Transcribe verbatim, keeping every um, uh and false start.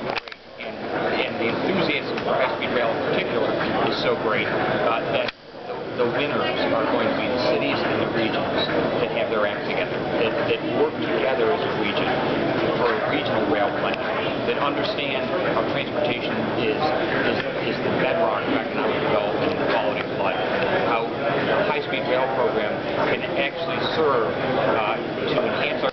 great, and, and the enthusiasm for high-speed rail in particular is so great uh, that the, the winners are going to be the cities and the regions that have their act together, that, that work together as a region for a regional rail plan, that understand how transportation is, is, is the bedrock of economic development and quality of life, how a high-speed rail program can actually serve uh, to enhance our